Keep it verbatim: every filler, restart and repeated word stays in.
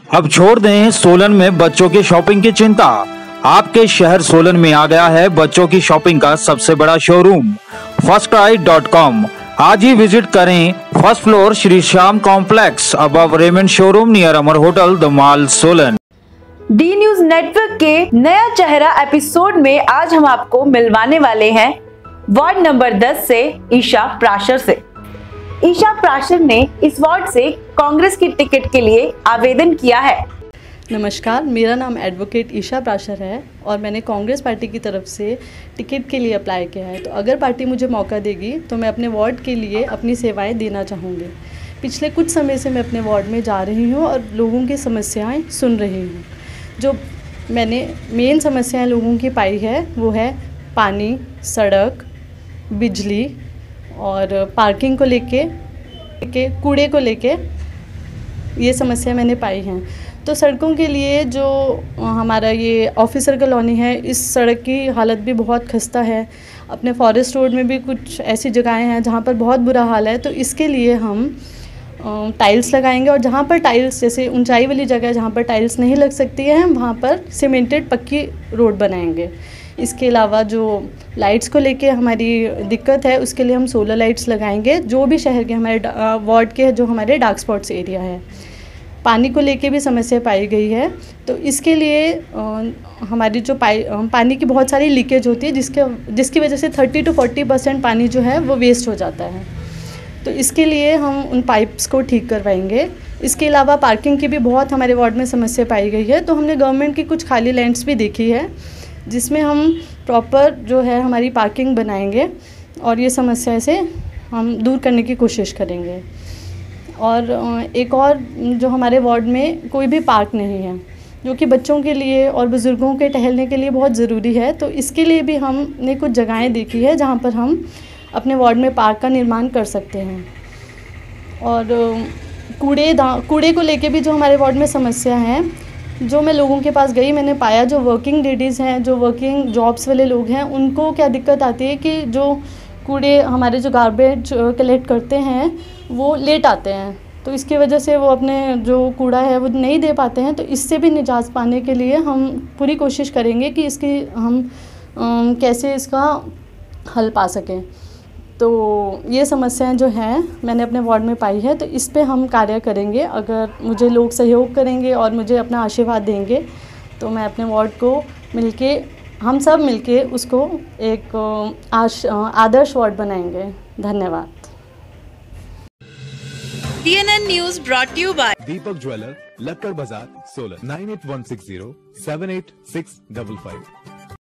अब छोड़ दें सोलन में बच्चों की शॉपिंग की चिंता। आपके शहर सोलन में आ गया है बच्चों की शॉपिंग का सबसे बड़ा showroom FirstCry dot com. आज ही विजिट करें first floor Shri Shyam complex above Raymond showroom near Amar hotel the mall Solan. D news network के नया चेहरा एपिसोड में आज हम आपको मिलवाने वाले हैं वार्ड नंबर दस से ईशा प्राशर से। ईशा प्राशर ने इस वार्ड से कांग्रेस की टिकट के लिए आवेदन किया है। नमस्कार, मेरा नाम एडवोकेट ईशा प्राशर है और मैंने कांग्रेस पार्टी की तरफ से टिकट के लिए अप्लाई किया है। तो अगर पार्टी मुझे मौका देगी तो मैं अपने वार्ड के लिए अपनी सेवाएं देना चाहूँगी। पिछले कुछ समय से मैं अपने वार्ड में जा रही हूँ और लोगों की समस्याएं सुन रही हूँ। जो मैंने मेन समस्याएं लोगों की पाई है वो है पानी, सड़क, बिजली और पार्किंग को लेके के कूड़े को लेके ये समस्या मैंने पाई हैं। तो सड़कों के लिए जो हमारा ये ऑफिसर कॉलोनी है, इस सड़क की हालत भी बहुत खस्ता है। अपने फॉरेस्ट रोड में भी कुछ ऐसी जगहें हैं जहाँ पर बहुत बुरा हाल है। तो इसके लिए हम टाइल्स लगाएंगे और जहाँ पर टाइल्स, जैसे ऊंचाई वाली जगह जहाँ पर टाइल्स नहीं लग सकती है, हम वहाँ पर सीमेंटेड पक्की रोड बनाएंगे। इसके अलावा जो लाइट्स को लेके हमारी दिक्कत है उसके लिए हम सोलर लाइट्स लगाएंगे जो भी शहर के हमारे वार्ड के जो हमारे डार्क स्पॉट्स एरिया है। पानी को लेके भी समस्या पाई गई है, तो इसके लिए आ, हमारी जो पाई पानी की बहुत सारी लीकेज होती है जिसके जिसकी वजह से थर्टी टू फोर्टी परसेंट पानी जो है वो वेस्ट हो जाता है। तो इसके लिए हम उन पाइप्स को ठीक करवाएंगे। इसके अलावा पार्किंग की भी बहुत हमारे वार्ड में समस्या पाई गई है, तो हमने गवर्नमेंट की कुछ खाली लैंड्स भी देखी है जिसमें हम प्रॉपर जो है हमारी पार्किंग बनाएंगे और ये समस्या से हम दूर करने की कोशिश करेंगे। और एक और जो हमारे वार्ड में कोई भी पार्क नहीं है जो कि बच्चों के लिए और बुज़ुर्गों के टहलने के लिए बहुत ज़रूरी है, तो इसके लिए भी हमने कुछ जगहें देखी है जहाँ पर हम अपने वार्ड में पार्क का निर्माण कर सकते हैं। और कूड़े कूड़े को लेके भी जो हमारे वार्ड में समस्या है, जो मैं लोगों के पास गई मैंने पाया जो वर्किंग लेडीज़ हैं, जो वर्किंग जॉब्स वाले लोग हैं, उनको क्या दिक्कत आती है कि जो कूड़े हमारे जो गार्बेज कलेक्ट करते हैं वो लेट आते हैं, तो इसकी वजह से वो अपने जो कूड़ा है वो नहीं दे पाते हैं। तो इससे भी निजात पाने के लिए हम पूरी कोशिश करेंगे कि इसकी हम कैसे इसका हल पा सकें। तो ये समस्याएं जो हैं मैंने अपने वार्ड में पाई है, तो इस पे हम कार्य करेंगे। अगर मुझे लोग सहयोग करेंगे और मुझे अपना आशीर्वाद देंगे तो मैं अपने वार्ड को मिलके, हम सब मिलके उसको एक आश, आदर्श वार्ड बनाएंगे। धन्यवाद। D N N news brought you by Deepak jeweller, Lakkar Bazar, Solan. Nine eight one six zero seven eight six double five.